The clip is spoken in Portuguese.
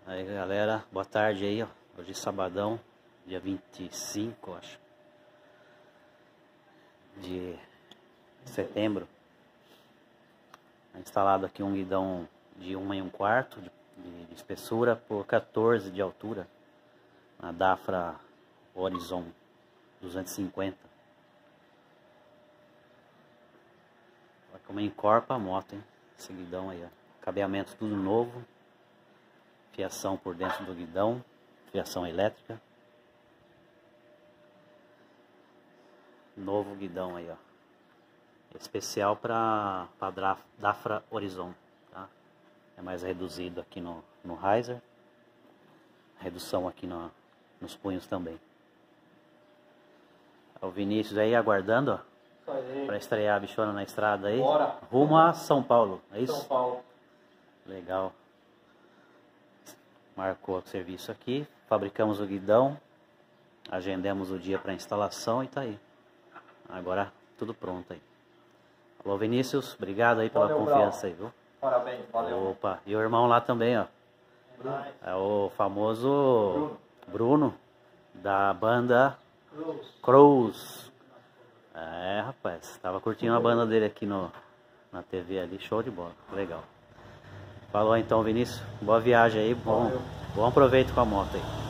Aí galera, boa tarde aí, ó. Hoje é sabadão, dia 25, acho, de setembro. Tá instalado aqui um guidão de 1 1/4 de espessura por 14 de altura, na Dafra Horizon 250. Olha como encorpa a moto, hein? Esse guidão aí, ó. Cabeamento tudo novo. Fiação por dentro do guidão, fiação elétrica. Novo guidão aí, ó. Especial para Dafra Horizon, tá? É mais reduzido aqui no riser. Redução aqui nos punhos também. O Vinícius aí aguardando, ó, para estrear a bichona na estrada aí. Bora. Rumo a São Paulo, é isso? São Paulo. Legal. Marcou o serviço aqui, fabricamos o guidão, agendamos o dia para instalação e tá aí. Agora tudo pronto aí. Alô Vinícius, obrigado aí pela confiança aí, viu? Parabéns, valeu. Opa, e o irmão lá também, ó. É o famoso Bruno da banda Cruz. É, rapaz, tava curtindo a banda dele aqui na TV ali, show de bola, legal. Falou então, Vinícius. Boa viagem aí, bom proveito com a moto aí.